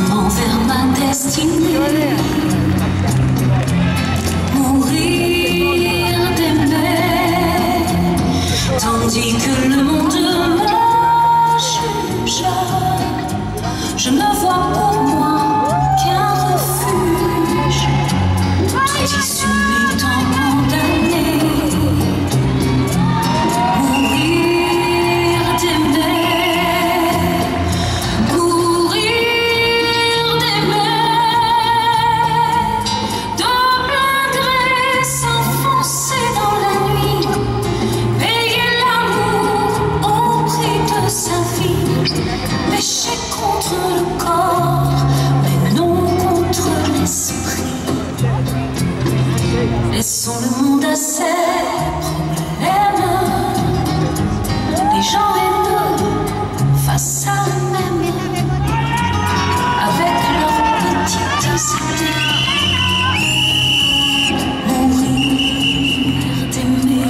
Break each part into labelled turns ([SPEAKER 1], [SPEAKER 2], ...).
[SPEAKER 1] lentement vers ma destinée. Mourir d'aimer, tandis que le monde me juge. Je ne vois pour moi qu'un refuge, tout issu étant condamné. Mourir d'aimer, mourir d'aimer, de plein gré s'enfoncer dans la nuit, payer l'amour au prix de sa vie, pécher contre le corps, mais non contre l'esprit. Laissons le monde à ses problèmes, les gens haineux face à eux-mêmes, avec leurs petites idées. Mourir d'aimer.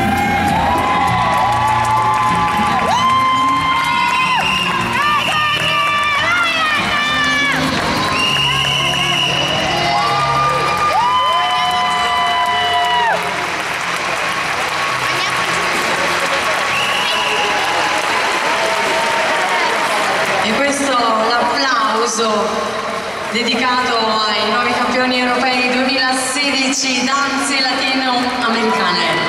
[SPEAKER 2] E questo l'applauso dedicato ai nuovi campioni europei 2016 danze latinoamericane.